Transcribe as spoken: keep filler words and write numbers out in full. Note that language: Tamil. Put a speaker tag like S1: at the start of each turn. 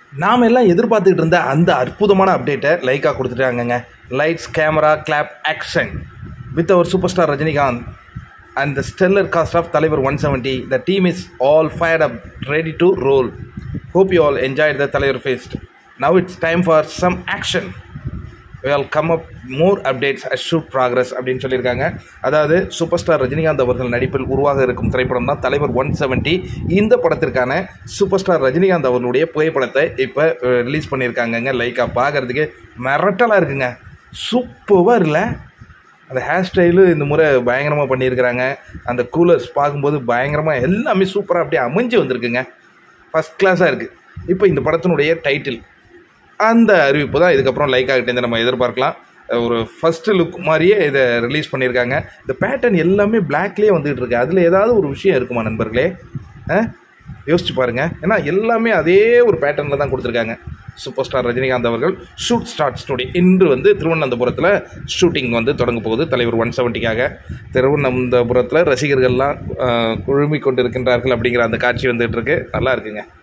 S1: நாம் எல்லாம் எதிர்பார்த்துக்கிட்டு இருந்த அந்த அற்புதமான அப்டேட்டை லைக்கா கொடுத்துட்டாங்கங்க. Lights camera clap action with our superstar Rajinikanth and the stellar cast of Thalaivar one seventy. The team is all fired up, ready to roll. Hope you all enjoyed the Thalaivar Fest. Now it's time for some action. We will come up more updates as shoot progress அப்படின்னு சொல்லியிருக்காங்க. அதாவது சூப்பர் ஸ்டார் ரஜினிகாந்த் அவர்கள் நடிப்பில் உருவாக இருக்கும் திரைப்படம் தான் தலைவர் ஒன் செவன்ட்டி. இந்த படத்திற்கான சூப்பர் ஸ்டார் ரஜினிகாந்த் அவர்களுடைய புகைப்படத்தை இப்போ ரிலீஸ் பண்ணியிருக்காங்கங்க. லைக்கா பார்க்குறதுக்கு மிரட்டலாக இருக்குங்க. சூப்பராக இல்லை? அந்த ஹேர் ஸ்டைலு இந்த முறை பயங்கரமாக பண்ணியிருக்கிறாங்க. அந்த கூலர்ஸ் பார்க்கும்போது பயங்கரமாக எல்லாமே சூப்பராக அப்படியே அமைஞ்சு வந்திருக்குங்க. ஃபஸ்ட் கிளாஸாக இருக்குது. இப்போ இந்த படத்தினுடைய டைட்டில் அந்த அறிவிப்பு தான் இதுக்கப்புறம் லைக் ஆகிட்டேருந்து நம்ம எதிர்பார்க்கலாம். ஒரு ஃபஸ்ட்டு லுக் மாதிரியே இதை ரிலீஸ் பண்ணியிருக்காங்க. இந்த பேட்டர்ன் எல்லாமே பிளாக்லேயே வந்துகிட்டு இருக்கு. அதில் ஏதாவது ஒரு விஷயம் இருக்குமா நண்பர்களே? யோசிச்சு பாருங்கள். ஏன்னா எல்லாமே அதே ஒரு பேட்டர்னில் தான் கொடுத்துருக்காங்க. சூப்பர் ஸ்டார் ரஜினிகாந்த் அவர்கள் ஷூட் ஸ்டார்ட் ஸ்டுடியோ இன்று வந்து திருவனந்தபுரத்தில் ஷூட்டிங் வந்து தொடங்க போகுது தலைவர் ஒன் செவன்ட்டிக்காக. திருவனந்தபுரத்தில் ரசிகர்கள்லாம் குழுமி கொண்டு இருக்கின்றார்கள் அப்படிங்கிற அந்த காட்சி வந்துகிட்டு இருக்கு. நல்லா இருக்குங்க.